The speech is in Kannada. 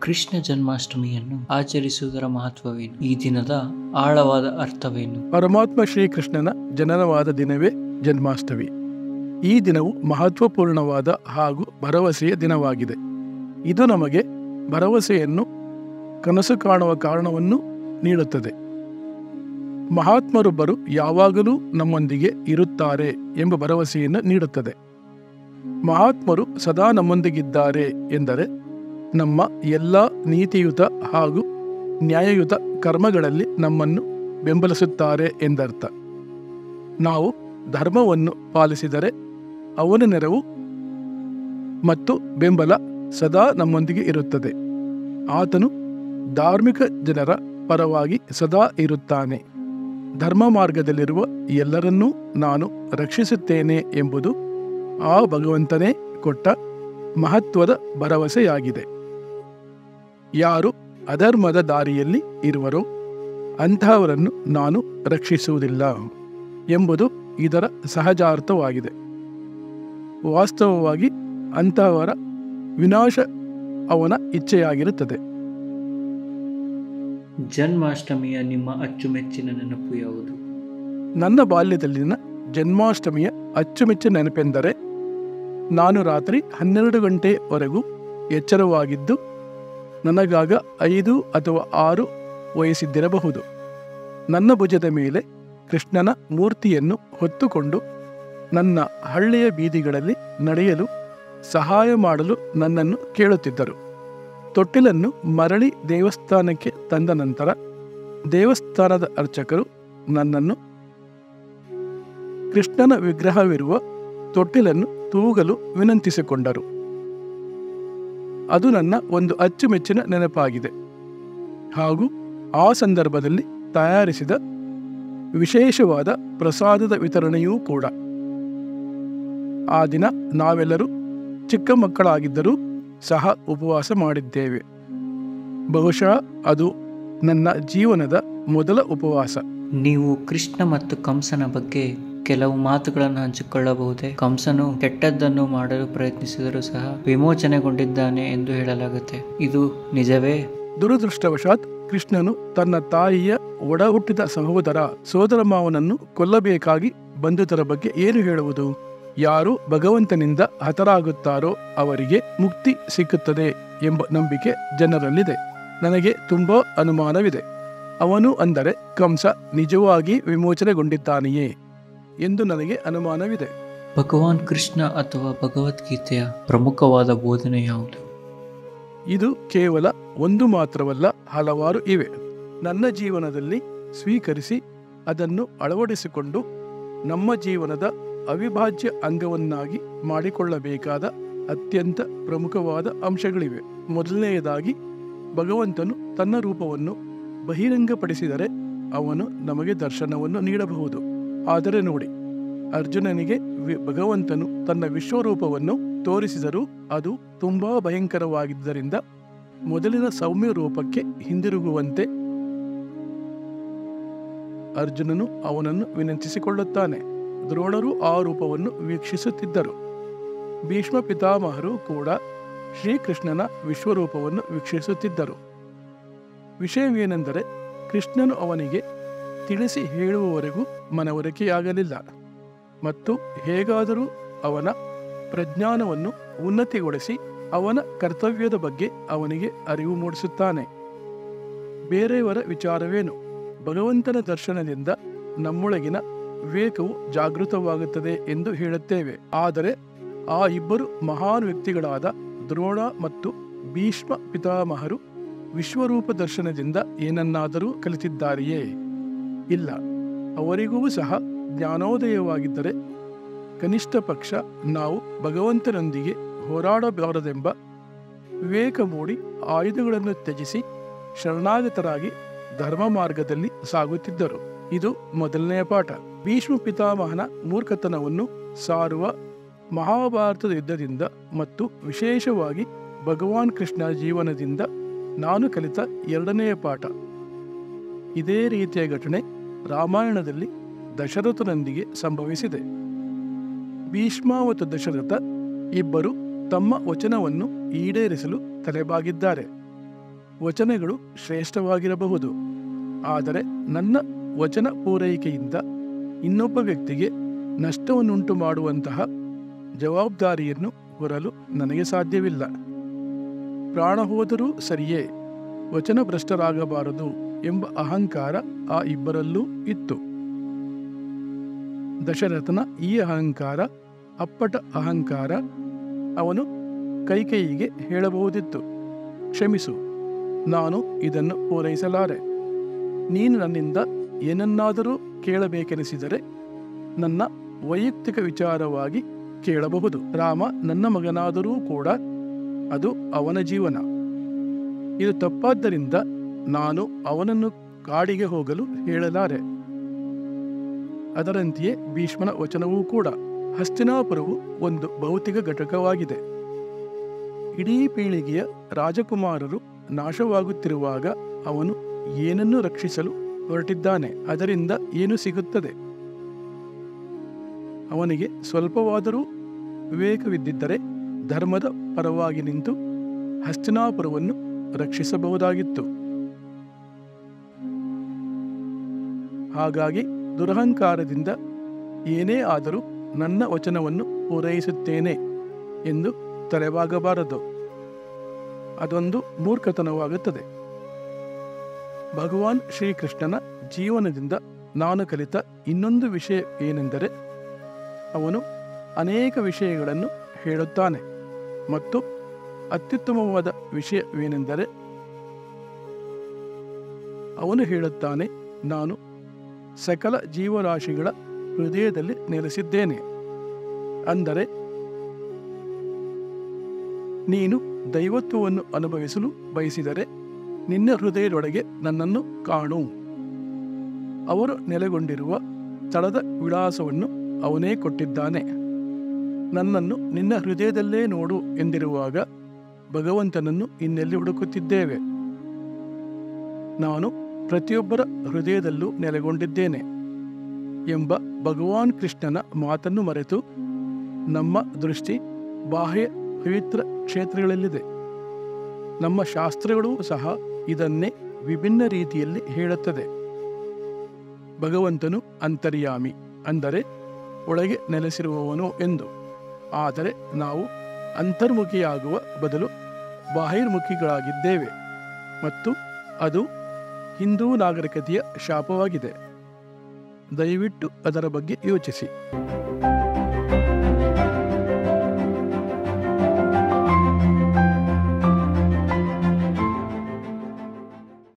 ಕೃಷ್ಣ ಜನ್ಮಾಷ್ಟಮಿಯನ್ನು ಆಚರಿಸುವುದರ ಮಹತ್ವವೇನು? ಈ ದಿನದ ಆಳವಾದ ಅರ್ಥವೇನು? ಪರಮಾತ್ಮ ಶ್ರೀಕೃಷ್ಣನ ಜನನವಾದ ದಿನವೇ ಜನ್ಮಾಷ್ಟಮಿ. ಈ ದಿನವು ಮಹತ್ವಪೂರ್ಣವಾದ ಹಾಗೂ ಭರವಸೆಯ ದಿನವಾಗಿದೆ. ಇದು ನಮಗೆ ಭರವಸೆಯನ್ನು, ಕನಸು ಕಾಣುವ ಕಾರಣವನ್ನು ನೀಡುತ್ತದೆ. ಮಹಾತ್ಮರೊಬ್ಬರು ಯಾವಾಗಲೂ ನಮ್ಮೊಂದಿಗೆ ಇರುತ್ತಾರೆ ಎಂಬ ಭರವಸೆಯನ್ನು ನೀಡುತ್ತದೆ. ಮಹಾತ್ಮರು ಸದಾ ನಮ್ಮೊಂದಿಗಿದ್ದಾರೆ ಎಂದರೆ ನಮ್ಮ ಎಲ್ಲ ನೀತಿಯುತ ಹಾಗೂ ನ್ಯಾಯಯುತ ಕರ್ಮಗಳಲ್ಲಿ ನಮ್ಮನ್ನು ಬೆಂಬಲಿಸುತ್ತಾರೆ ಎಂದರ್ಥ. ನಾವು ಧರ್ಮವನ್ನು ಪಾಲಿಸಿದರೆ ಅವನ ನೆರವು ಮತ್ತು ಬೆಂಬಲ ಸದಾ ನಮ್ಮೊಂದಿಗೆ ಇರುತ್ತದೆ. ಆತನು ಧಾರ್ಮಿಕ ಜನರ ಪರವಾಗಿ ಸದಾ ಇರುತ್ತಾನೆ. ಧರ್ಮ ಮಾರ್ಗದಲ್ಲಿರುವ ಎಲ್ಲರನ್ನೂ ನಾನು ರಕ್ಷಿಸುತ್ತೇನೆ ಎಂಬುದು ಆ ಭಗವಂತನೇ ಕೊಟ್ಟ ಮಹತ್ವದ ಭರವಸೆಯಾಗಿದೆ. ಯಾರು ಅಧರ್ಮದ ದಾರಿಯಲ್ಲಿ ಇರುವರೋ ಅಂತಹವರನ್ನು ನಾನು ರಕ್ಷಿಸುವುದಿಲ್ಲ ಎಂಬುದು ಇದರ ಸಹಜಾರ್ಥವಾಗಿದೆ. ವಾಸ್ತವವಾಗಿ ಅಂತಹವರ ವಿನಾಶ ಅವನ ಇಚ್ಛೆಯಾಗಿರುತ್ತದೆ. ಜನ್ಮಾಷ್ಟಮಿಯ ನಿಮ್ಮ ಅಚ್ಚುಮೆಚ್ಚಿನ ನೆನಪು ಯಾವುದು? ನನ್ನ ಬಾಲ್ಯದಲ್ಲಿನ ಜನ್ಮಾಷ್ಟಮಿಯ ಅಚ್ಚುಮೆಚ್ಚಿನ ನೆನಪೆಂದರೆ ನಾನು ರಾತ್ರಿ 12 ಗಂಟೆವರೆಗೂ ಎಚ್ಚರವಾಗಿದ್ದು ನನಗಾಗ 5 ಅಥವಾ 6 ವಯಸ್ಸಿದ್ದಿರಬಹುದು. ನನ್ನ ಭುಜದ ಮೇಲೆ ಕೃಷ್ಣನ ಮೂರ್ತಿಯನ್ನು ಹೊತ್ತುಕೊಂಡು ನನ್ನ ಹಳ್ಳಿಯ ಬೀದಿಗಳಲ್ಲಿ ನಡೆಯಲು ಸಹಾಯ ಮಾಡಲು ನನ್ನನ್ನು ಕೇಳುತ್ತಿದ್ದರು. ತೊಟ್ಟಿಲನ್ನು ಮರಳಿ ದೇವಸ್ಥಾನಕ್ಕೆ ತಂದ ನಂತರ ದೇವಸ್ಥಾನದ ಅರ್ಚಕರು ನನ್ನನ್ನು ಕೃಷ್ಣನ ವಿಗ್ರಹವಿರುವ ತೊಟ್ಟಿಲನ್ನು ತೂಗಲು ವಿನಂತಿಸಿಕೊಂಡರು. ಅದು ನನ್ನ ಒಂದು ಅಚ್ಚುಮೆಚ್ಚಿನ ನೆನಪಾಗಿದೆ. ಹಾಗೂ ಆ ಸಂದರ್ಭದಲ್ಲಿ ತಯಾರಿಸಿದ ವಿಶೇಷವಾದ ಪ್ರಸಾದದ ವಿತರಣೆಯೂ ಕೂಡ. ಆ ದಿನ ನಾವೆಲ್ಲರೂ ಚಿಕ್ಕ ಮಕ್ಕಳಾಗಿದ್ದರೂ ಸಹ ಉಪವಾಸ ಮಾಡಿದ್ದೇವೆ. ಬಹುಶಃ ಅದು ನನ್ನ ಜೀವನದ ಮೊದಲ ಉಪವಾಸ. ನೀವು ಕೃಷ್ಣ ಮತ್ತು ಕಂಸನ ಬಗ್ಗೆ ಕೆಲವು ಮಾತುಗಳನ್ನು ಹಂಚಿಕೊಳ್ಳಬಹುದೇ? ಕಂಸನು ಕೆಟ್ಟದ್ದನ್ನು ಮಾಡಲು ಪ್ರಯತ್ನಿಸಿದರೂ ಸಹ ವಿಮೋಚನೆಗೊಂಡಿದ್ದಾನೆ ಎಂದು ಹೇಳಲಾಗುತ್ತೆ. ಇದು ನಿಜವೇ? ದುರದೃಷ್ಟವಶಾತ್ ಕೃಷ್ಣನು ತನ್ನ ತಾಯಿಯ ಒಡ ಹುಟ್ಟಿದ ಸೋದರ ಮಾವನನ್ನು ಕೊಲ್ಲಬೇಕಾಗಿ ಬಂದುದರ ಬಗ್ಗೆ ಏನು ಹೇಳುವುದು? ಯಾರು ಭಗವಂತನಿಂದ ಹತರಾಗುತ್ತಾರೋ ಅವರಿಗೆ ಮುಕ್ತಿ ಸಿಕ್ಕುತ್ತದೆ ಎಂಬ ನಂಬಿಕೆ ಜನರಲ್ಲಿದೆ. ನನಗೆ ತುಂಬಾ ಅನುಮಾನವಿದೆ. ಅವನು ಅಂದರೆ ಕಂಸ ನಿಜವಾಗಿ ವಿಮೋಚನೆಗೊಂಡಿದ್ದಾನೆಯೇ ಎಂದು ನನಗೆ ಅನುಮಾನವಿದೆ. ಭಗವಾನ್ ಕೃಷ್ಣ ಅಥವಾ ಭಗವದ್ಗೀತೆಯ ಪ್ರಮುಖವಾದ ಬೋಧನೆ ಯಾವುದು? ಇದು ಕೇವಲ ಒಂದು ಮಾತ್ರವಲ್ಲ, ಹಲವಾರು ಇವೆ. ನನ್ನ ಜೀವನದಲ್ಲಿ ಸ್ವೀಕರಿಸಿ ಅದನ್ನು ಅಳವಡಿಸಿಕೊಂಡು ನಮ್ಮ ಜೀವನದ ಅವಿಭಾಜ್ಯ ಅಂಗವನ್ನಾಗಿ ಮಾಡಿಕೊಳ್ಳಬೇಕಾದ ಅತ್ಯಂತ ಪ್ರಮುಖವಾದ ಅಂಶಗಳಿವೆ. ಮೊದಲನೆಯದಾಗಿ, ಭಗವಂತನು ತನ್ನ ರೂಪವನ್ನು ಬಹಿರಂಗಪಡಿಸಿದರೆ ಅವನು ನಮಗೆ ದರ್ಶನವನ್ನು ನೀಡಬಹುದು. ಆದರೆ ನೋಡಿ, ಅರ್ಜುನನಿಗೆ ಭಗವಂತನು ತನ್ನ ವಿಶ್ವರೂಪವನ್ನು ತೋರಿಸಿದರೂ ಅದು ತುಂಬಾ ಭಯಂಕರವಾಗಿದ್ದರಿಂದ ಮೊದಲಿನ ಸೌಮ್ಯ ರೂಪಕ್ಕೆ ಹಿಂದಿರುಗುವಂತೆ ಅರ್ಜುನನು ಅವನನ್ನು ವಿನಂತಿಸಿಕೊಳ್ಳುತ್ತಾನೆ. ದ್ರೋಣರು ಆ ರೂಪವನ್ನು ವೀಕ್ಷಿಸುತ್ತಿದ್ದರು. ಭೀಷ್ಮ ಪಿತಾಮಹರು ಕೂಡ ಶ್ರೀಕೃಷ್ಣನ ವಿಶ್ವರೂಪವನ್ನು ವೀಕ್ಷಿಸುತ್ತಿದ್ದರು. ವಿಷಯವೇನೆಂದರೆ, ಕೃಷ್ಣನು ಅವನಿಗೆ ತಿಳಿಸಿ ಹೇಳುವವರೆಗೂ ಮನವರಿಕೆಯಾಗಲಿಲ್ಲ ಮತ್ತು ಹೇಗಾದರೂ ಅವನ ಪ್ರಜ್ಞಾನವನ್ನು ಉನ್ನತಿಗೊಳಿಸಿ ಅವನ ಕರ್ತವ್ಯದ ಬಗ್ಗೆ ಅವನಿಗೆ ಅರಿವು ಮೂಡಿಸುತ್ತಾನೆ. ಬೇರೆಯವರ ವಿಚಾರವೇನು? ಭಗವಂತನ ದರ್ಶನದಿಂದ ನಮ್ಮೊಳಗಿನ ವಿವೇಕವು ಜಾಗೃತವಾಗುತ್ತದೆ ಎಂದು ಹೇಳುತ್ತೇವೆ. ಆದರೆ ಆ ಇಬ್ಬರು ಮಹಾನ್ ವ್ಯಕ್ತಿಗಳಾದ ದ್ರೋಣ ಮತ್ತು ಭೀಷ್ಮ ಪಿತಾಮಹರು ವಿಶ್ವರೂಪ ದರ್ಶನದಿಂದ ಏನನ್ನಾದರೂ ಕಲಿತಿದ್ದಾರೆಯೇ? ಇಲ್ಲ. ಅವರಿಗೂ ಸಹ ಜ್ಞಾನೋದಯವಾಗಿದ್ದರೆ ಕನಿಷ್ಠ ಪಕ್ಷ ನಾವು ಭಗವಂತನೊಂದಿಗೆ ಹೋರಾಡಬಾರದೆಂಬ ವಿವೇಕ ಮೂಡಿ ಆಯುಧಗಳನ್ನು ತ್ಯಜಿಸಿ ಶರಣಾಗತರಾಗಿ ಧರ್ಮ ಮಾರ್ಗದಲ್ಲಿ ಸಾಗುತ್ತಿದ್ದರು. ಇದು ಮೊದಲನೆಯ ಪಾಠ. ಭೀಷ್ಮ ಪಿತಾಮಹನ ಮೂರ್ಖತನವನ್ನು ಸಾರುವ ಮಹಾಭಾರತದ ಯುದ್ಧದಿಂದ ಮತ್ತು ವಿಶೇಷವಾಗಿ ಭಗವಾನ್ ಕೃಷ್ಣ ಜೀವನದಿಂದ ನಾನು ಕಲಿತ ಎರಡನೆಯ ಪಾಠ. ಇದೇ ರೀತಿಯ ಘಟನೆ ರಾಮಾಯಣದಲ್ಲಿ ದಶರಥನೊಂದಿಗೆ ಸಂಭವಿಸಿದೆ. ಭೀಷ್ಮ ಮತ್ತು ದಶರಥ ಇಬ್ಬರು ತಮ್ಮ ವಚನವನ್ನು ಈಡೇರಿಸಲು ತಲೆಬಾಗಿದ್ದಾರೆ. ವಚನಗಳು ಶ್ರೇಷ್ಠವಾಗಿರಬಹುದು, ಆದರೆ ನನ್ನ ವಚನ ಪೂರೈಕೆಯಿಂದ ಇನ್ನೊಬ್ಬ ವ್ಯಕ್ತಿಗೆ ನಷ್ಟವನ್ನುಂಟು ಮಾಡುವಂತಹ ಜವಾಬ್ದಾರಿಯನ್ನು ಹೊರಲು ನನಗೆ ಸಾಧ್ಯವಿಲ್ಲ. ಪ್ರಾಣ ಹೋದರೂ ಸರಿಯೇ, ವಚನಭ್ರಷ್ಟರಾಗಬಾರದು ಎಂಬ ಅಹಂಕಾರ ಆ ಇಬ್ಬರಲ್ಲೂ ಇತ್ತು. ದಶರಥನ ಈ ಅಹಂಕಾರ ಅಪ್ಪಟ ಅಹಂಕಾರ. ಅವನು ಕೈಕೇಯಿಗೆ ಹೇಳಬಹುದಿತ್ತು, ಕ್ಷಮಿಸು, ನಾನು ಇದನ್ನು ಪೂರೈಸಲಾರೆ. ನೀನು ನನ್ನಿಂದ ಏನನ್ನಾದರೂ ಕೇಳಬೇಕೆನಿಸಿದರೆ ನನ್ನ ವೈಯಕ್ತಿಕ ವಿಚಾರವಾಗಿ ಕೇಳಬಹುದು. ರಾಮ ನನ್ನ ಮಗನಾದರೂ ಕೂಡ ಅದು ಅವನ ಜೀವನ. ಇದು ತಪ್ಪಾದ್ದರಿಂದ ನಾನು ಅವನನ್ನು ಕಾಡಿಗೆ ಹೋಗಲು ಹೇಳಲಾರೆ. ಅದರಂತೆಯೇ ಭೀಷ್ಮನ ವಚನವೂ ಕೂಡ. ಹಸ್ತಿನಾಪುರವು ಒಂದು ಭೌತಿಕ ಘಟಕವಾಗಿದೆ. ಇಡೀ ಪೀಳಿಗೆಯ ರಾಜಕುಮಾರರು ನಾಶವಾಗುತ್ತಿರುವಾಗ ಅವನು ಏನನ್ನು ರಕ್ಷಿಸಲು ಹೊರಟಿದ್ದಾನೆ? ಅದರಿಂದ ಏನು ಸಿಗುತ್ತದೆ? ಅವನಿಗೆ ಸ್ವಲ್ಪವಾದರೂ ವಿವೇಕವಿದ್ದಿದ್ದರೆ ಧರ್ಮದ ಪರವಾಗಿ ನಿಂತು ಹಸ್ತಿನಾಪುರವನ್ನು ರಕ್ಷಿಸಬಹುದಾಗಿತ್ತು. ಹಾಗಾಗಿ ದುರಹಂಕಾರದಿಂದ ಏನೇ ಆದರೂ ನನ್ನ ವಚನವನ್ನು ಪೂರೈಸುತ್ತೇನೆ ಎಂದು ತಲೆಬಾಗಬಾರದು. ಅದೊಂದು ಮೂರ್ಖತನವಾಗುತ್ತದೆ. ಭಗವಾನ್ ಶ್ರೀಕೃಷ್ಣನ ಜೀವನದಿಂದ ನಾನು ಕಲಿತ ಇನ್ನೊಂದು ವಿಷಯ ಏನೆಂದರೆ, ಅವನು ಅನೇಕ ವಿಷಯಗಳನ್ನು ಹೇಳುತ್ತಾನೆ ಮತ್ತು ಅತ್ಯುತ್ತಮವಾದ ವಿಷಯವೇನೆಂದರೆ ಅವನು ಹೇಳುತ್ತಾನೆ, ನಾನು ಸಕಲ ಜೀವರಾಶಿಗಳ ಹೃದಯದಲ್ಲಿ ನೆಲೆಸಿದ್ದೇನೆ. ಅಂದರೆ ನೀನು ದೈವತ್ವವನ್ನು ಅನುಭವಿಸಲು ಬಯಸಿದರೆ ನಿನ್ನ ಹೃದಯದೊಳಗೆ ನನ್ನನ್ನು ಕಾಣು. ಅವರು ನೆಲೆಗೊಂಡಿರುವ ಸ್ಥಳದ ವಿಳಾಸವನ್ನು ಅವನೇ ಕೊಟ್ಟಿದ್ದಾನೆ. ನನ್ನನ್ನು ನಿನ್ನ ಹೃದಯದಲ್ಲೇ ನೋಡು ಎಂದಿರುವಾಗ ಭಗವಂತನನ್ನು ಇನ್ನೆಲ್ಲಿ ಹುಡುಕುತ್ತಿದ್ದೇವೆ? ನಾನು ಪ್ರತಿಯೊಬ್ಬರ ಹೃದಯದಲ್ಲೂ ನೆಲೆಗೊಂಡಿದ್ದೇನೆ ಎಂಬ ಭಗವಾನ್ ಕೃಷ್ಣನ ಮಾತನ್ನು ಮರೆತು ನಮ್ಮ ದೃಷ್ಟಿ ಬಾಹ್ಯ ಪವಿತ್ರ ಕ್ಷೇತ್ರಗಳಲ್ಲಿದೆ. ನಮ್ಮ ಶಾಸ್ತ್ರಗಳೂ ಸಹ ಇದನ್ನೇ ವಿಭಿನ್ನ ರೀತಿಯಲ್ಲಿ ಹೇಳುತ್ತದೆ. ಭಗವಂತನು ಅಂತರ್ಯಾಮಿ, ಅಂದರೆ ಒಳಗೆ ನೆಲೆಸಿರುವವನು ಎಂದು. ಆದರೆ ನಾವು ಅಂತರ್ಮುಖಿಯಾಗುವ ಬದಲು ಬಾಹಿರ್ಮುಖಿಗಳಾಗಿದ್ದೇವೆ ಮತ್ತು ಅದು ಹಿಂದೂ ನಾಗರಿಕತೆಯ ಶಾಪವಾಗಿದೆ. ದಯವಿಟ್ಟು ಅದರ ಬಗ್ಗೆ ಯೋಚಿಸಿ.